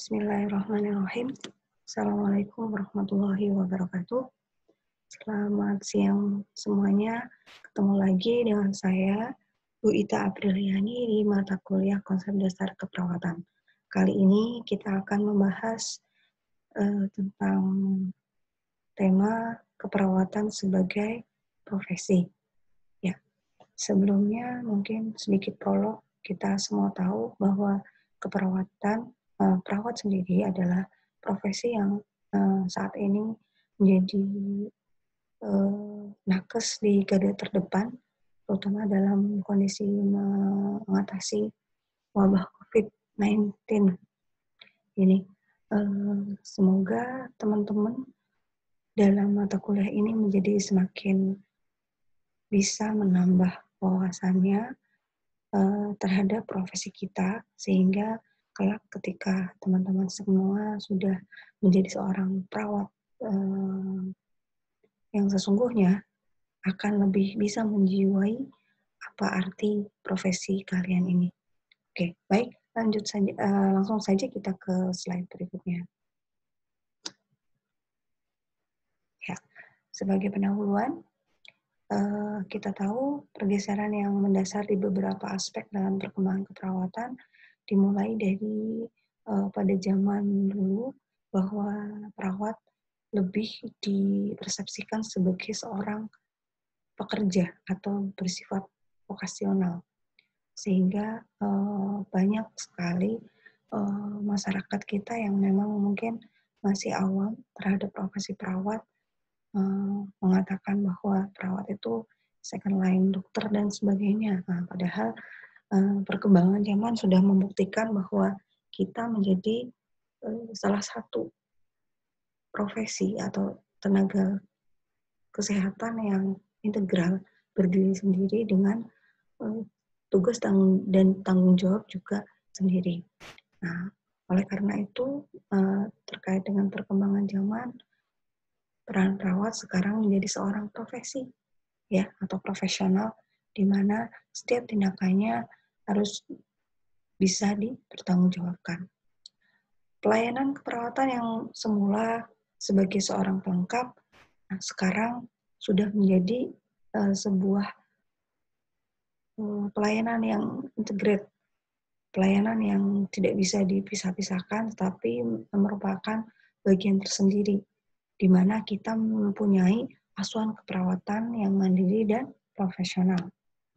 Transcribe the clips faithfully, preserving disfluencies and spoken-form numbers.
Bismillahirrahmanirrahim. Assalamualaikum warahmatullahi wabarakatuh. Selamat siang semuanya. Ketemu lagi dengan saya, Bu Ita Apriliani, di mata kuliah Konsep Dasar Keperawatan. Kali ini kita akan membahas uh, tentang tema keperawatan sebagai profesi. Ya, sebelumnya mungkin sedikit prolog. Kita semua tahu bahwa keperawatan Uh, perawat sendiri adalah profesi yang uh, saat ini menjadi uh, nakes di garda terdepan, terutama dalam kondisi mengatasi wabah covid sembilan belas ini. Uh, semoga teman-teman dalam mata kuliah ini menjadi semakin bisa menambah wawasannya uh, terhadap profesi kita, sehingga kelak ketika teman-teman semua sudah menjadi seorang perawat eh, yang sesungguhnya, akan lebih bisa menjiwai apa arti profesi kalian ini. Oke, baik, lanjut saja, eh, langsung saja kita ke slide berikutnya. Ya, sebagai pendahuluan, eh, kita tahu pergeseran yang mendasar di beberapa aspek dalam perkembangan keperawatan dimulai dari uh, pada zaman dulu bahwa perawat lebih dipersepsikan sebagai seorang pekerja atau bersifat vokasional, sehingga uh, banyak sekali uh, masyarakat kita yang memang mungkin masih awam terhadap profesi perawat uh, mengatakan bahwa perawat itu second line dokter dan sebagainya. Nah, padahal perkembangan zaman sudah membuktikan bahwa kita menjadi uh, salah satu profesi atau tenaga kesehatan yang integral, berdiri sendiri dengan uh, tugas tanggung, dan tanggung jawab juga sendiri. Nah, oleh karena itu, uh, terkait dengan perkembangan zaman, peran perawat sekarang menjadi seorang profesi, ya, atau profesional, di mana setiap tindakannya harus bisa dipertanggungjawabkan. Pelayanan keperawatan yang semula sebagai seorang pelengkap, nah sekarang sudah menjadi uh, sebuah uh, pelayanan yang integrate, pelayanan yang tidak bisa dipisah-pisahkan, tetapi merupakan bagian tersendiri, di mana kita mempunyai asuhan keperawatan yang mandiri dan profesional.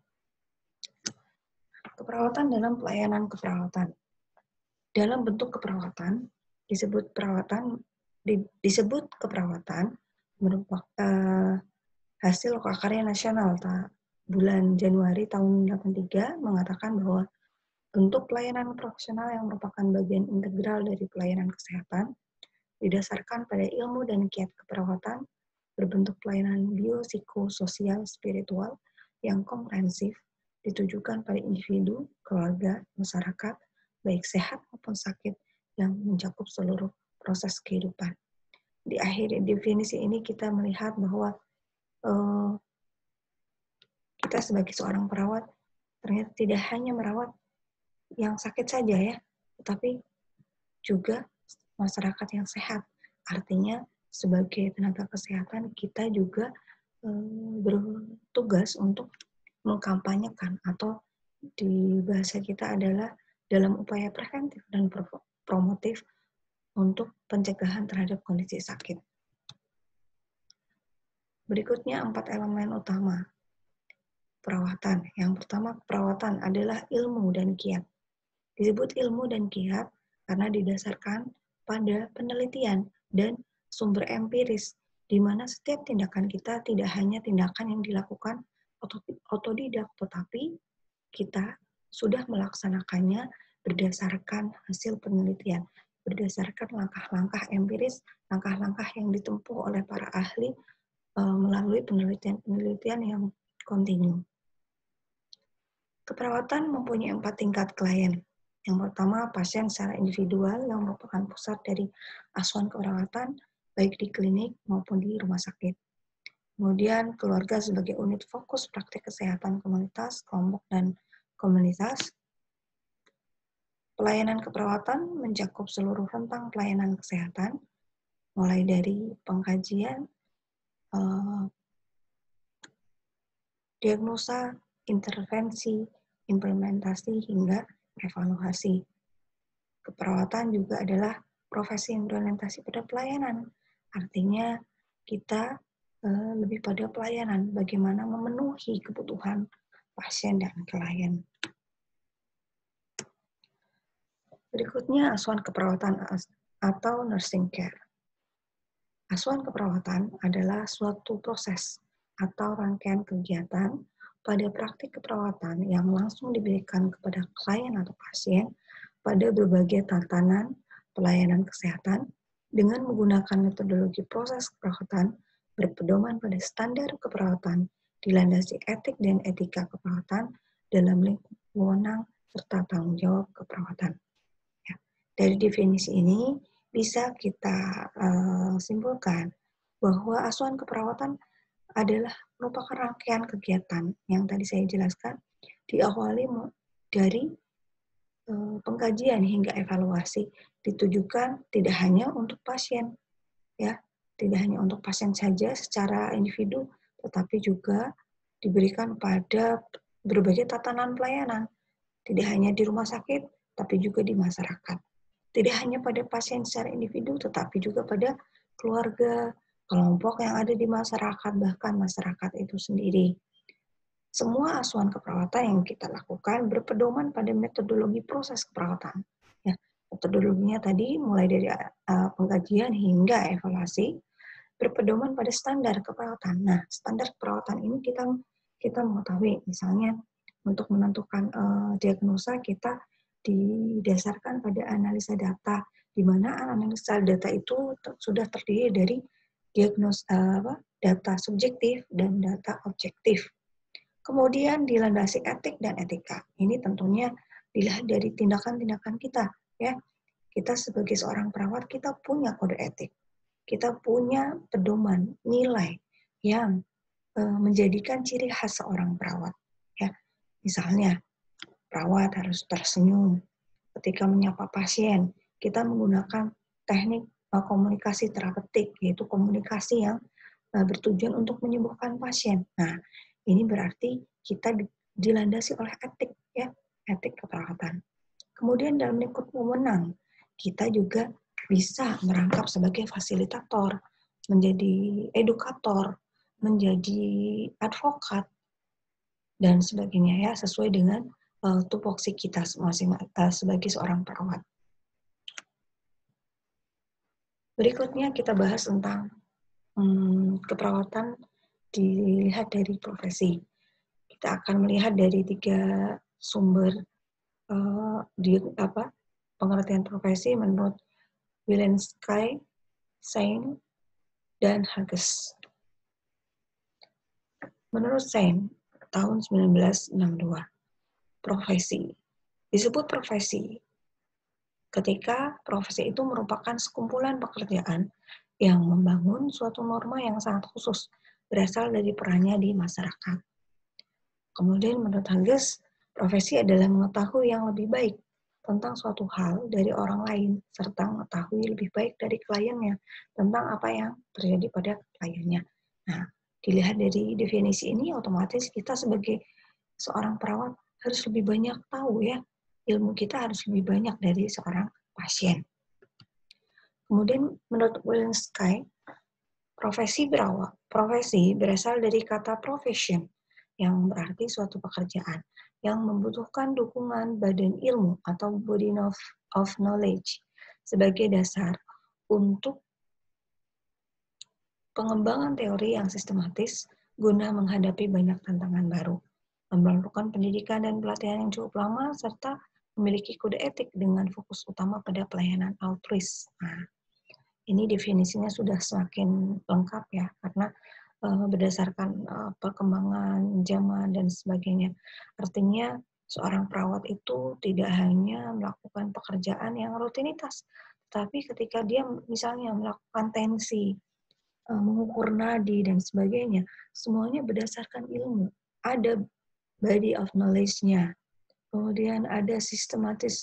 Keperawatan dalam pelayanan keperawatan. Dalam bentuk keperawatan, disebut perawatan di, disebut keperawatan merupakan uh, hasil lokakarya nasional ta, bulan Januari tahun delapan puluh tiga mengatakan bahwa bentuk pelayanan profesional yang merupakan bagian integral dari pelayanan kesehatan didasarkan pada ilmu dan kiat keperawatan berbentuk pelayanan biopsikososial spiritual yang komprehensif ditujukan pada individu, keluarga, masyarakat, baik sehat maupun sakit, yang mencakup seluruh proses kehidupan. Di akhir definisi ini kita melihat bahwa uh, kita sebagai seorang perawat ternyata tidak hanya merawat yang sakit saja ya, tetapi juga masyarakat yang sehat. Artinya sebagai tenaga kesehatan kita juga uh, bertugas untuk mengkampanyekan, atau di bahasa kita adalah dalam upaya preventif dan promotif untuk pencegahan terhadap kondisi sakit. Berikutnya empat elemen utama perawatan. Yang pertama, perawatan adalah ilmu dan kiat. Disebut ilmu dan kiat karena didasarkan pada penelitian dan sumber empiris, di mana setiap tindakan kita tidak hanya tindakan yang dilakukan otodidak, tetapi kita sudah melaksanakannya berdasarkan hasil penelitian, berdasarkan langkah-langkah empiris, langkah-langkah yang ditempuh oleh para ahli uh, melalui penelitian-penelitian yang kontinu. Keperawatan mempunyai empat tingkat klien. Yang pertama, pasien secara individual yang merupakan pusat dari asuhan keperawatan, baik di klinik maupun di rumah sakit. Kemudian keluarga sebagai unit fokus praktik kesehatan komunitas, kelompok, dan komunitas. Pelayanan keperawatan mencakup seluruh rentang pelayanan kesehatan, mulai dari pengkajian, eh, diagnosa, intervensi, implementasi, hingga evaluasi. Keperawatan juga adalah profesi yang berorientasi pada pelayanan. Artinya kita eh, lebih pada pelayanan, bagaimana memenuhi kebutuhan pasien dan klien. Berikutnya asuhan keperawatan atau nursing care. Asuhan keperawatan adalah suatu proses atau rangkaian kegiatan pada praktik keperawatan yang langsung diberikan kepada klien atau pasien pada berbagai tatanan pelayanan kesehatan dengan menggunakan metodologi proses keperawatan berpedoman pada standar keperawatan, dilandasi etik dan etika keperawatan dalam lingkup wewenang serta tanggung jawab keperawatan. Ya. Dari definisi ini bisa kita uh, simpulkan bahwa asuhan keperawatan adalah merupakan rangkaian kegiatan yang tadi saya jelaskan, diawali dari uh, pengkajian hingga evaluasi, ditujukan tidak hanya untuk pasien, ya, tidak hanya untuk pasien saja secara individu, tetapi juga diberikan pada berbagai tatanan pelayanan, tidak hanya di rumah sakit, tapi juga di masyarakat. Tidak hanya pada pasien secara individu, tetapi juga pada keluarga, kelompok yang ada di masyarakat, bahkan masyarakat itu sendiri. Semua asuhan keperawatan yang kita lakukan berpedoman pada metodologi proses keperawatan. Ya, metodologinya tadi mulai dari uh, pengkajian hingga evaluasi, berpedoman pada standar keperawatan. Nah, standar keperawatan ini kita kita mengetahui, misalnya untuk menentukan uh, diagnosa kita didasarkan pada analisa data, di mana analisa data itu sudah terdiri dari diagnosa uh, data subjektif dan data objektif. Kemudian dilandasi etik dan etika. Ini tentunya dilihat dari tindakan-tindakan kita, ya. Kita sebagai seorang perawat, kita punya kode etik. Kita punya pedoman, nilai yang uh, menjadikan ciri khas seorang perawat, ya. Misalnya, perawat harus tersenyum ketika menyapa pasien. Kita menggunakan teknik uh, komunikasi terapeutik, yaitu komunikasi yang uh, bertujuan untuk menyembuhkan pasien. Nah, ini berarti kita dilandasi oleh etik, ya, etik keperawatan. Kemudian dalam lingkup wewenang, kita juga bisa merangkap sebagai fasilitator, menjadi edukator, menjadi advokat, dan sebagainya, ya, sesuai dengan uh, tupoksi kita masing-masing uh, sebagai seorang perawat. Berikutnya kita bahas tentang hmm, keperawatan dilihat dari profesi. Kita akan melihat dari tiga sumber uh, di apa pengertian profesi menurut Wilensky, Sein, dan Hughes. Menurut Sein, tahun sembilan belas enam puluh dua, profesi disebut profesi ketika profesi itu merupakan sekumpulan pekerjaan yang membangun suatu norma yang sangat khusus berasal dari perannya di masyarakat. Kemudian menurut Hughes, profesi adalah mengetahui yang lebih baik tentang suatu hal dari orang lain, serta mengetahui lebih baik dari kliennya tentang apa yang terjadi pada kliennya. Nah, dilihat dari definisi ini, otomatis kita sebagai seorang perawat harus lebih banyak tahu, ya, ilmu kita harus lebih banyak dari seorang pasien. Kemudian menurut Wilensky, profesi berawal, profesi berasal dari kata profession, yang berarti suatu pekerjaan yang membutuhkan dukungan badan ilmu atau body of, of knowledge sebagai dasar untuk pengembangan teori yang sistematis guna menghadapi banyak tantangan baru, memerlukan pendidikan dan pelatihan yang cukup lama, serta memiliki kode etik dengan fokus utama pada pelayanan altruis. Nah, ini definisinya sudah semakin lengkap, ya, karena uh, berdasarkan uh, perkembangan zaman dan sebagainya. Artinya seorang perawat itu tidak hanya melakukan pekerjaan yang rutinitas, tapi ketika dia misalnya melakukan tensi, uh, mengukur nadi dan sebagainya, semuanya berdasarkan ilmu. Ada body of knowledge-nya, kemudian ada sistematis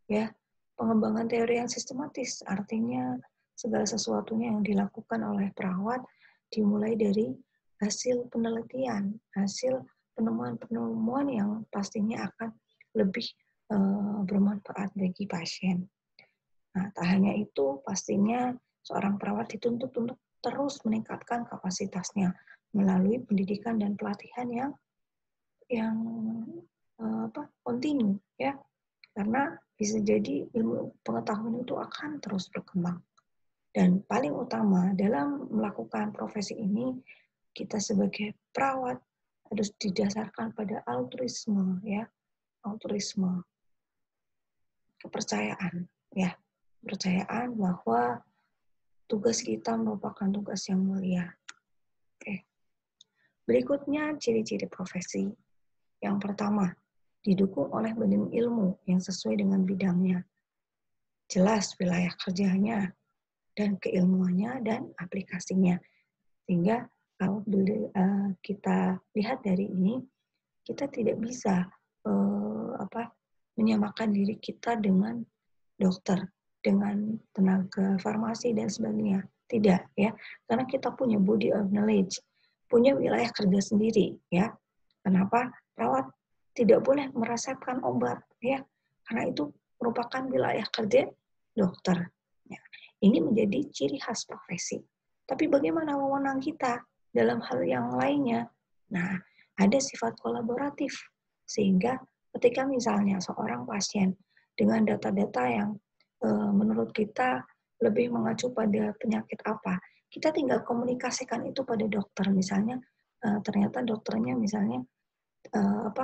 ya. Pengembangan teori yang sistematis artinya segala sesuatunya yang dilakukan oleh perawat dimulai dari hasil penelitian, hasil penemuan-penemuan yang pastinya akan lebih uh, bermanfaat bagi pasien. Nah, tak hanya itu, pastinya seorang perawat dituntut untuk terus meningkatkan kapasitasnya melalui pendidikan dan pelatihan yang yang uh, apa kontinu, ya. Karena bisa jadi ilmu pengetahuan itu akan terus berkembang. Dan paling utama dalam melakukan profesi ini, kita sebagai perawat harus didasarkan pada altruisme, ya, altruisme, kepercayaan, ya, kepercayaan bahwa tugas kita merupakan tugas yang mulia. Oke. Berikutnya ciri-ciri profesi. Yang pertama, didukung oleh badan ilmu yang sesuai dengan bidangnya. Jelas wilayah kerjanya dan keilmuannya dan aplikasinya. Sehingga kalau kita lihat dari ini, kita tidak bisa eh, apa menyamakan diri kita dengan dokter, dengan tenaga farmasi dan sebagainya. Tidak, ya. Karena kita punya body of knowledge, punya wilayah kerja sendiri, ya. Kenapa? Perawat tidak boleh meresepkan obat, ya. Karena itu merupakan wilayah kerja dokter. Ya. Ini menjadi ciri khas profesi. Tapi bagaimana wewenang kita dalam hal yang lainnya? Nah, ada sifat kolaboratif. Sehingga ketika misalnya seorang pasien dengan data-data yang e, menurut kita lebih mengacu pada penyakit apa, kita tinggal komunikasikan itu pada dokter. Misalnya, e, ternyata dokternya misalnya e, apa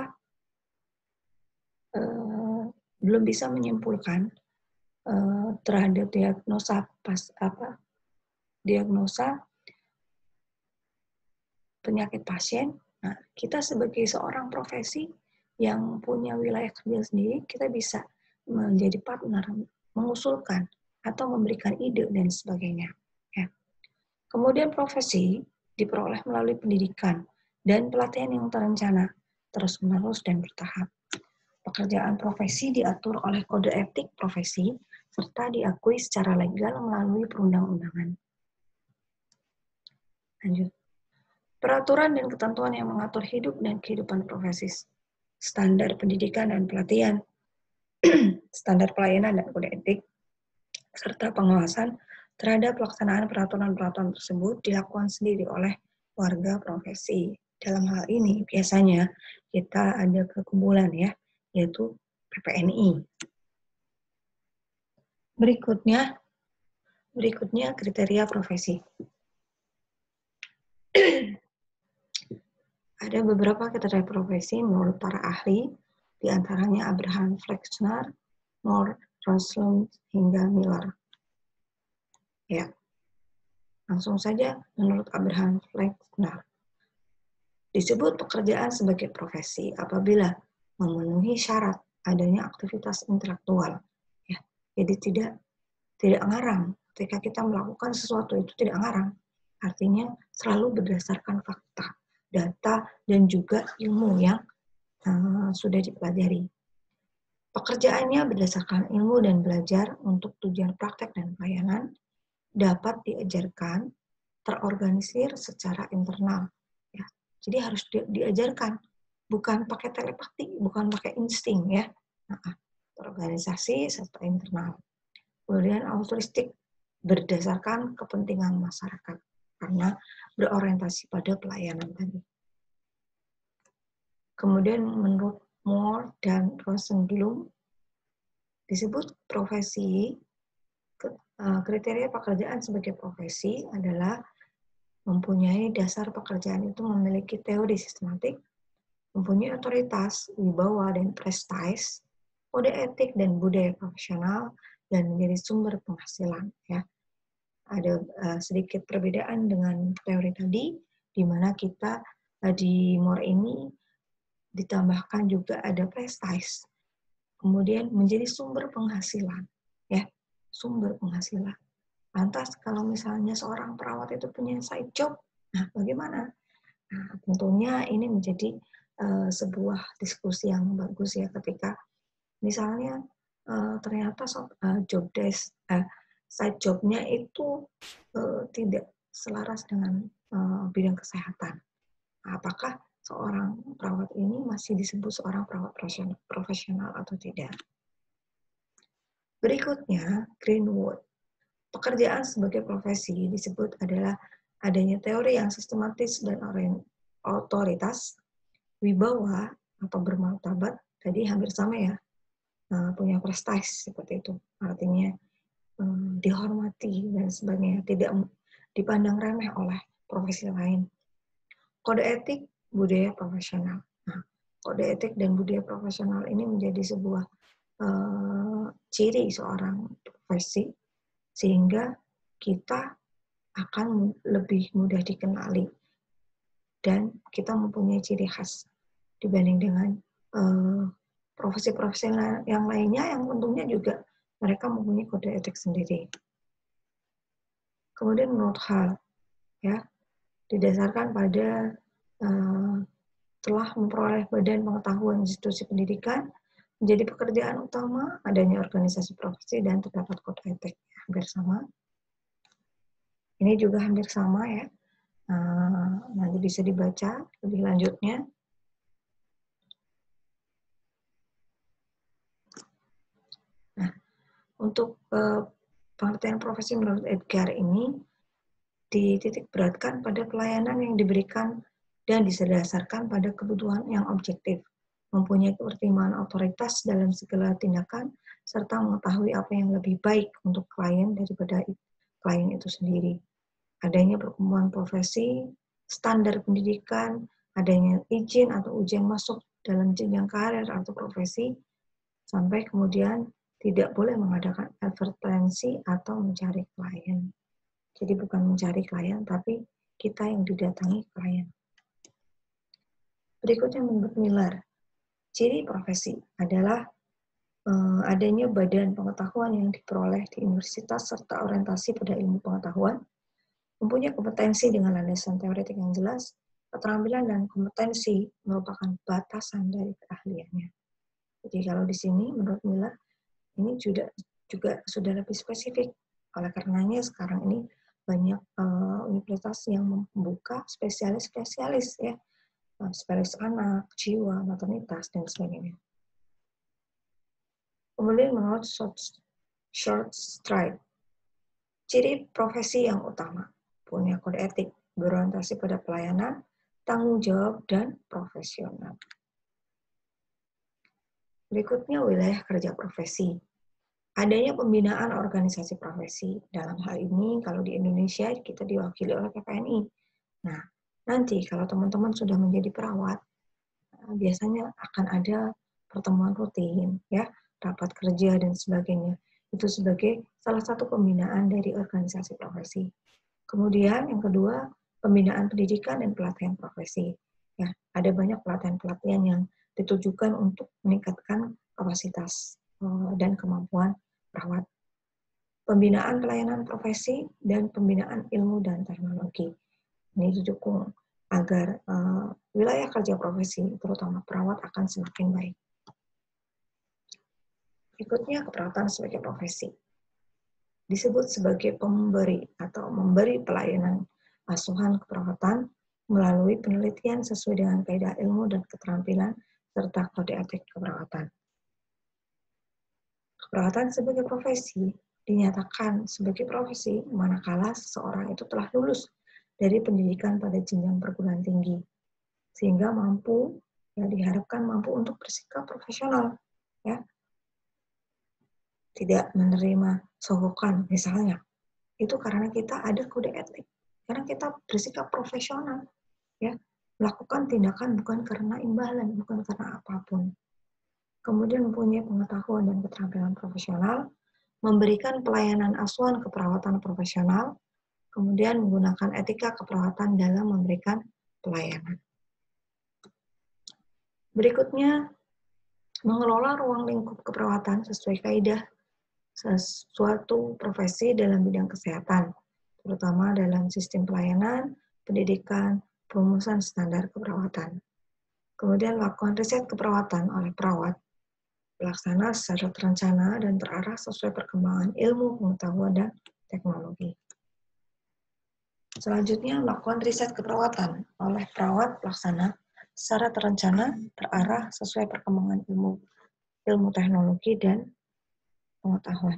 e, belum bisa menyimpulkan e, terhadap diagnosa pas apa diagnosa penyakit pasien. Nah, kita sebagai seorang profesi yang punya wilayah kerja sendiri, kita bisa menjadi partner, mengusulkan atau memberikan ide dan sebagainya. Ya. Kemudian profesi diperoleh melalui pendidikan dan pelatihan yang terencana, terus-menerus dan bertahap. Pekerjaan profesi diatur oleh kode etik profesi serta diakui secara legal melalui perundang-undangan. Lanjut. Peraturan dan ketentuan yang mengatur hidup dan kehidupan profesi, standar pendidikan dan pelatihan, standar pelayanan dan kode etik, serta pengawasan terhadap pelaksanaan peraturan-peraturan tersebut dilakukan sendiri oleh warga profesi. Dalam hal ini biasanya kita ada kekumpulan, ya, yaitu P P N I. Berikutnya, berikutnya kriteria profesi. Ada beberapa kriteria profesi menurut para ahli, di antaranya Abraham Flexner, Moore, Roslund, hingga Miller. Ya, langsung saja menurut Abraham Flexner. Disebut pekerjaan sebagai profesi apabila memenuhi syarat adanya aktivitas intelektual. Ya, jadi tidak tidak ngarang. Ketika kita melakukan sesuatu itu tidak ngarang. Artinya selalu berdasarkan fakta, data, dan juga ilmu yang uh, sudah dipelajari. Pekerjaannya berdasarkan ilmu dan belajar untuk tujuan praktek dan pelayanan, dapat diajarkan, terorganisir secara internal. Ya. Jadi harus di, diajarkan, bukan pakai telepati, bukan pakai insting, ya. Nah, terorganisasi serta internal. Kemudian altruistik, berdasarkan kepentingan masyarakat, karena berorientasi pada pelayanan tadi. Kemudian menurut Moore dan Rosenblum, disebut profesi, kriteria pekerjaan sebagai profesi adalah mempunyai dasar pekerjaan itu memiliki teori sistematik, mempunyai otoritas, wibawa, dan prestis, kode etik dan budaya profesional, dan menjadi sumber penghasilan. Ya. Ada uh, sedikit perbedaan dengan teori tadi, di mana kita uh, di Moore ini ditambahkan juga ada prestis, kemudian menjadi sumber penghasilan, ya, sumber penghasilan. Lantas kalau misalnya seorang perawat itu punya side job, nah bagaimana? Nah, tentunya ini menjadi uh, sebuah diskusi yang bagus, ya, ketika misalnya uh, ternyata uh, job desk, uh, side job-nya itu uh, tidak selaras dengan uh, bidang kesehatan. Apakah seorang perawat ini masih disebut seorang perawat profesional atau tidak? Berikutnya, Greenwood. Pekerjaan sebagai profesi disebut adalah adanya teori yang sistematis dan otoritas, wibawa atau bermartabat, tadi hampir sama ya, punya prestasi seperti itu. Artinya um, dihormati dan sebagainya, tidak dipandang remeh oleh profesi lain. Kode etik, budaya profesional. Nah, kode etik dan budaya profesional ini menjadi sebuah uh, ciri seorang profesi, sehingga kita akan lebih mudah dikenali dan kita mempunyai ciri khas dibanding dengan uh, profesi-profesi yang lainnya yang tentunya juga mereka mempunyai kode etik sendiri. Kemudian menurut Hall, ya, didasarkan pada uh, telah memperoleh badan pengetahuan institusi pendidikan menjadi pekerjaan utama adanya organisasi profesi dan terdapat kode etik. Hampir sama. Ini juga hampir sama ya. Uh, nanti bisa dibaca lebih lanjutnya. Nah, untuk uh, pengertian profesi menurut Edgar ini dititik beratkan pada pelayanan yang diberikan dan didasarkan pada kebutuhan yang objektif, mempunyai kepertimbangan otoritas dalam segala tindakan, serta mengetahui apa yang lebih baik untuk klien daripada klien itu sendiri. Adanya perkembangan profesi, standar pendidikan, adanya izin atau ujian masuk dalam jenjang karir atau profesi, sampai kemudian tidak boleh mengadakan advertensi atau mencari klien. Jadi bukan mencari klien, tapi kita yang didatangi klien. Berikutnya menurut Miller, ciri profesi adalah eh, adanya badan pengetahuan yang diperoleh di universitas serta orientasi pada ilmu pengetahuan, mempunyai kompetensi dengan landasan teoretik yang jelas, keterampilan dan kompetensi merupakan batasan dari keahliannya. Jadi kalau di sini menurut Miller, ini juga, juga sudah lebih spesifik. Oleh karenanya sekarang ini banyak uh, universitas yang membuka spesialis-spesialis ya, uh, spesialis anak, jiwa, maternitas, dan sebagainya. Kemudian menurut short, short stride, ciri profesi yang utama, punya kode etik, berorientasi pada pelayanan, tanggung jawab, dan profesional. Berikutnya wilayah kerja profesi. Adanya pembinaan organisasi profesi. Dalam hal ini, kalau di Indonesia, kita diwakili oleh P P N I. Nah, nanti kalau teman-teman sudah menjadi perawat, biasanya akan ada pertemuan rutin, ya, rapat kerja, dan sebagainya. Itu sebagai salah satu pembinaan dari organisasi profesi. Kemudian, yang kedua, pembinaan pendidikan dan pelatihan profesi. Ya, ada banyak pelatihan-pelatihan yang ditujukan untuk meningkatkan kapasitas dan kemampuan perawat. Pembinaan pelayanan profesi dan pembinaan ilmu dan teknologi. Ini didukung agar uh, wilayah kerja profesi, terutama perawat, akan semakin baik. Berikutnya, keperawatan sebagai profesi. Disebut sebagai pemberi atau memberi pelayanan asuhan keperawatan melalui penelitian sesuai dengan kaidah ilmu dan keterampilan serta kode etik keperawatan. Keperawatan sebagai profesi dinyatakan sebagai profesi manakala seseorang itu telah lulus dari pendidikan pada jenjang perguruan tinggi, sehingga mampu, ya diharapkan mampu untuk bersikap profesional, ya, tidak menerima sogokan misalnya. Itu karena kita ada kode etik, karena kita bersikap profesional, ya, melakukan tindakan bukan karena imbalan, bukan karena apapun. Kemudian mempunyai pengetahuan dan keterampilan profesional, memberikan pelayanan asuhan keperawatan profesional, kemudian menggunakan etika keperawatan dalam memberikan pelayanan. Berikutnya, mengelola ruang lingkup keperawatan sesuai kaidah sesuatu profesi dalam bidang kesehatan, terutama dalam sistem pelayanan, pendidikan, perumusan standar keperawatan. Kemudian melakukan riset keperawatan oleh perawat, pelaksana secara terencana dan terarah sesuai perkembangan ilmu, pengetahuan, dan teknologi. Selanjutnya, melakukan riset keperawatan oleh perawat pelaksana secara terencana, terarah sesuai perkembangan ilmu, ilmu teknologi, dan pengetahuan.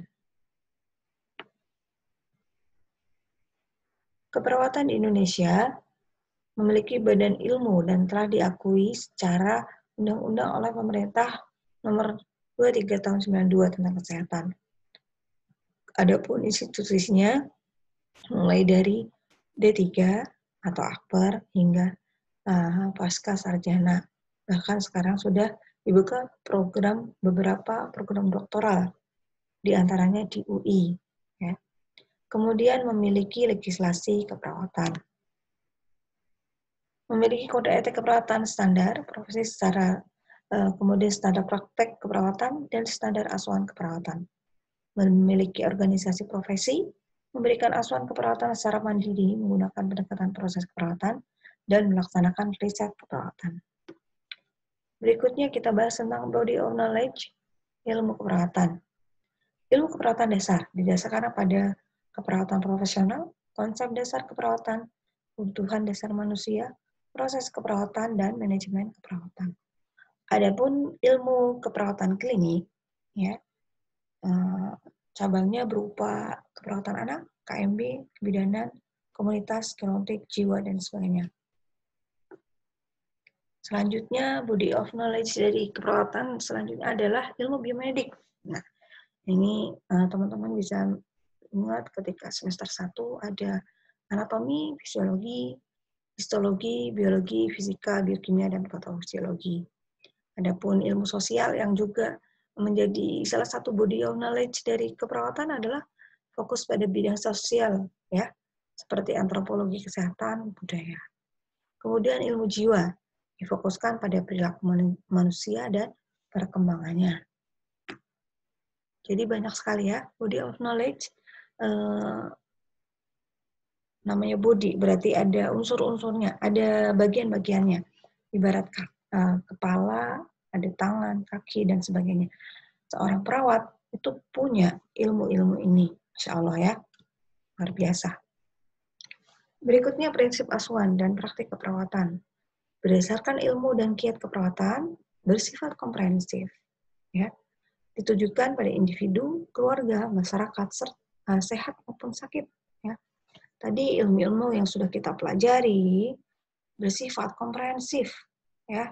Keperawatan di Indonesia memiliki badan ilmu dan telah diakui secara undang-undang oleh pemerintah nomor dua puluh tiga tahun sembilan puluh dua tentang kesehatan. Adapun institusinya mulai dari D tiga atau akper hingga uh, pasca sarjana. Bahkan sekarang sudah dibuka program beberapa program doktoral, diantaranya di U I. Ya. Kemudian memiliki legislasi keperawatan. Memiliki kode etik keperawatan standar, profesi secara uh, kemudian standar praktek keperawatan dan standar asuhan keperawatan. Memiliki organisasi profesi, memberikan asuhan keperawatan secara mandiri menggunakan pendekatan proses keperawatan, dan melaksanakan riset keperawatan. Berikutnya kita bahas tentang body of knowledge, ilmu keperawatan. Ilmu keperawatan dasar didasarkan pada keperawatan profesional, konsep dasar keperawatan, kebutuhan dasar manusia, proses keperawatan, dan manajemen keperawatan. Adapun ilmu keperawatan klinik, ya, eh, cabangnya berupa keperawatan anak, K M B, kebidanan, komunitas, genetik, jiwa, dan sebagainya. Selanjutnya, body of knowledge dari keperawatan selanjutnya adalah ilmu biomedik. Nah, ini teman-teman uh, bisa ingat ketika semester satu ada anatomi, fisiologi, histologi, biologi, fisika, biokimia, dan patofisiologi. Adapun ilmu sosial yang juga menjadi salah satu body of knowledge dari keperawatan adalah fokus pada bidang sosial, ya, seperti antropologi kesehatan, budaya. Kemudian ilmu jiwa difokuskan pada perilaku manusia dan perkembangannya. Jadi banyak sekali ya body of knowledge. Eh, namanya body berarti ada unsur-unsurnya, ada bagian-bagiannya. Ibarat eh, kepala, ada tangan, kaki, dan sebagainya. Seorang perawat itu punya ilmu-ilmu ini, insya Allah ya, luar biasa. Berikutnya prinsip asuhan dan praktik keperawatan. Berdasarkan ilmu dan kiat keperawatan, bersifat komprehensif, ya, ditujukan pada individu, keluarga, masyarakat, serta sehat maupun sakit. Ya. Tadi ilmu-ilmu yang sudah kita pelajari bersifat komprehensif, ya,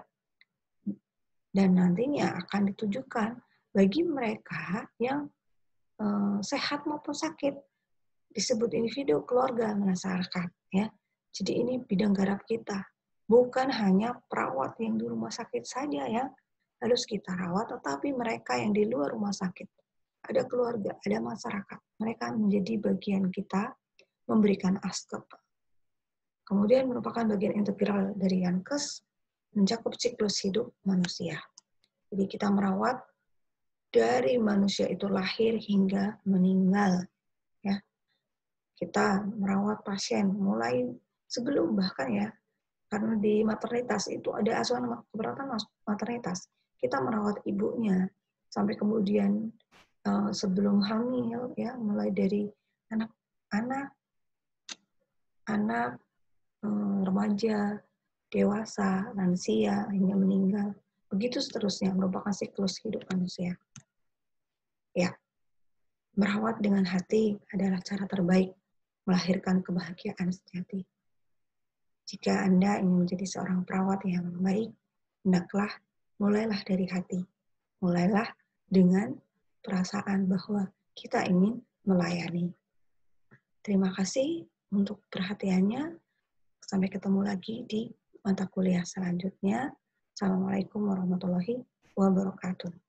dan nantinya akan ditujukan bagi mereka yang eh, sehat maupun sakit, disebut individu, keluarga, masyarakat. Ya. Jadi ini bidang garap kita, bukan hanya perawat yang di rumah sakit saja yang harus kita rawat, tetapi mereka yang di luar rumah sakit. Ada keluarga, ada masyarakat. Mereka menjadi bagian kita memberikan askep. Kemudian merupakan bagian integral dari Yankes, mencakup siklus hidup manusia. Jadi kita merawat dari manusia itu lahir hingga meninggal. Ya. Kita merawat pasien mulai sebelum bahkan ya, karena di maternitas itu ada asuhan keperawatan maternitas. Kita merawat ibunya sampai kemudian uh, sebelum hamil, ya, mulai dari anak-anak, anak, um, remaja, dewasa, lansia, hingga meninggal. Begitu seterusnya, merupakan siklus hidup manusia. Ya, merawat dengan hati adalah cara terbaik melahirkan kebahagiaan sejati. Jika Anda ingin menjadi seorang perawat yang baik, hendaklah mulailah dari hati. Mulailah dengan perasaan bahwa kita ingin melayani. Terima kasih untuk perhatiannya. Sampai ketemu lagi di mata kuliah selanjutnya. Assalamualaikum warahmatullahi wabarakatuh.